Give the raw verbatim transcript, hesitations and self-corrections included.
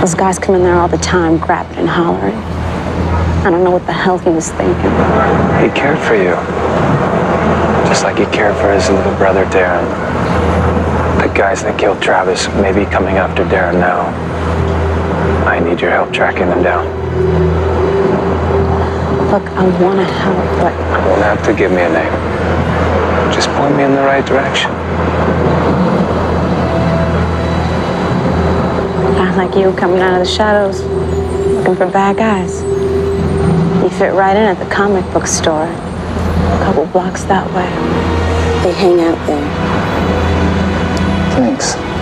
Those guys come in there all the time, grabbing and hollering. I don't know what the hell he was thinking. He cared for you. Just like he cared for his little brother, Darren. The guys that killed Travis may be coming after Darren now. I need your help tracking them down. Look, I want to help, but... You won't have to give me a name. Just point me in the right direction. Guys like you coming out of the shadows, looking for bad guys. You fit right in at the comic book store, a couple blocks that way. They hang out there. Thanks.